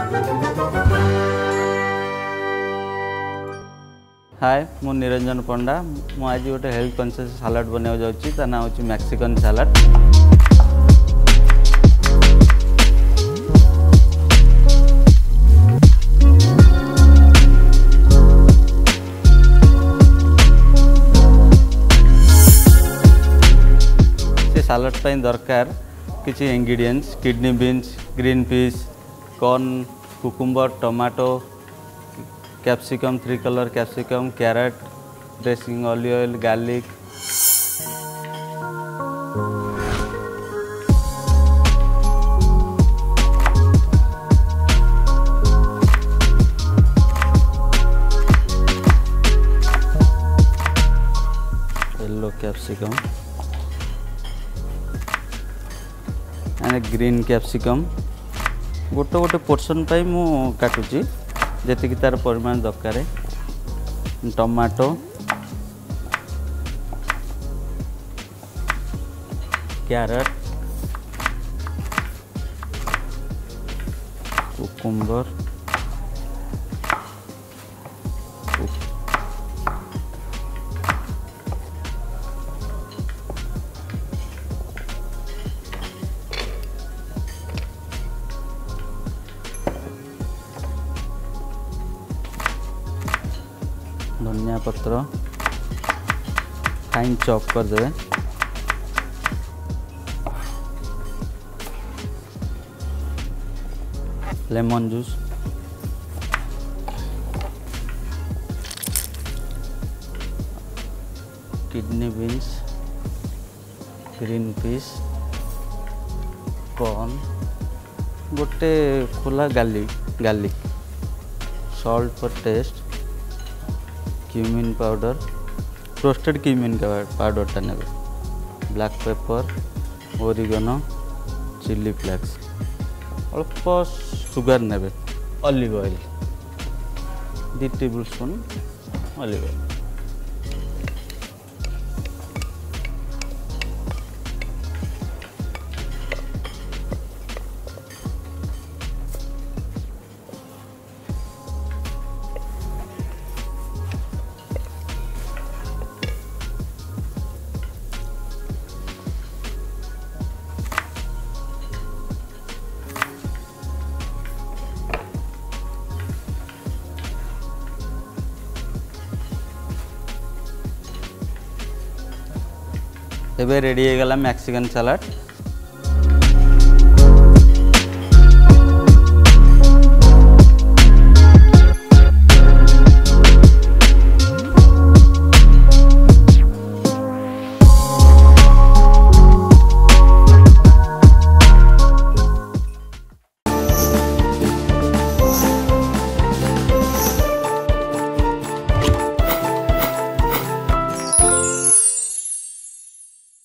हाय मु निरंजन पंडा मु आज गोटे हेल्थ कॉन्शियस सलाड बनाया जाउची ता ना होची मैक्सिकन सलाड। से सलाड ପାଇଁ दरकार किछि ingredients kidney beans green peas corn cucumber tomato capsicum 3 colour capsicum carrot dressing olive oil garlic yellow capsicum and green capsicum गोटे गोटे पोर्शन पाई मु काटुची जेति की तार परिमाण दरकार टमाटो कैरेट कुकुम्बर धनिया पत्र फाइन चॉप कर देवे lemon juice kidney beans green peas corn गोटे खोला garlic salt for taste cumin powder roasted cumin powder टा नेबे black pepper oregano chilli flakes अल्प सुगर नेबे olive oil 2 tablespoon olive oil एबे रेडी हो गला मैक्सिकन सलाड।